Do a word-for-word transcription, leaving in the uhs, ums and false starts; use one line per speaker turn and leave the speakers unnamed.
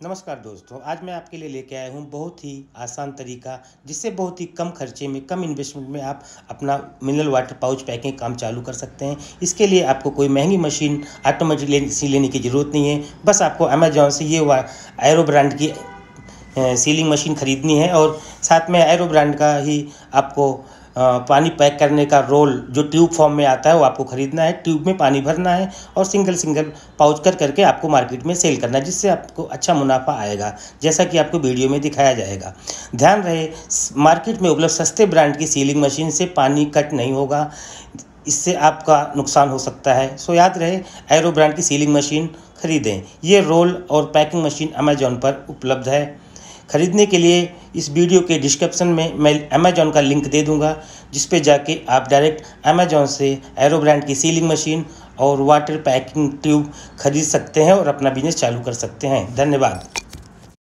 नमस्कार दोस्तों, आज मैं आपके लिए लेके आया हूँ बहुत ही आसान तरीका, जिससे बहुत ही कम खर्चे में, कम इन्वेस्टमेंट में आप अपना मिनरल वाटर पाउच पैकिंग काम चालू कर सकते हैं। इसके लिए आपको कोई महंगी मशीन ऑटोमेटिक लेने लेने की ज़रूरत नहीं है। बस आपको अमेजॉन से ये वा एरो ब्रांड की सीलिंग मशीन ख़रीदनी है और साथ में एरो ब्रांड का ही आपको पानी पैक करने का रोल जो ट्यूब फॉर्म में आता है वो आपको ख़रीदना है। ट्यूब में पानी भरना है और सिंगल सिंगल पाउच कर करके आपको मार्केट में सेल करना है, जिससे आपको अच्छा मुनाफा आएगा, जैसा कि आपको वीडियो में दिखाया जाएगा। ध्यान रहे, मार्केट में उपलब्ध सस्ते ब्रांड की सीलिंग मशीन से पानी कट नहीं होगा, इससे आपका नुकसान हो सकता है। सो याद रहे, एरो ब्रांड की सीलिंग मशीन खरीदें। ये रोल और पैकिंग मशीन अमेजॉन पर उपलब्ध है। खरीदने के लिए इस वीडियो के डिस्क्रिप्शन में मैं अमेजॉन का लिंक दे दूंगा, जिस पे जाके आप डायरेक्ट अमेजॉन से एरो ब्रांड की सीलिंग मशीन और वाटर पैकिंग ट्यूब खरीद सकते हैं और अपना बिजनेस चालू कर सकते हैं। धन्यवाद।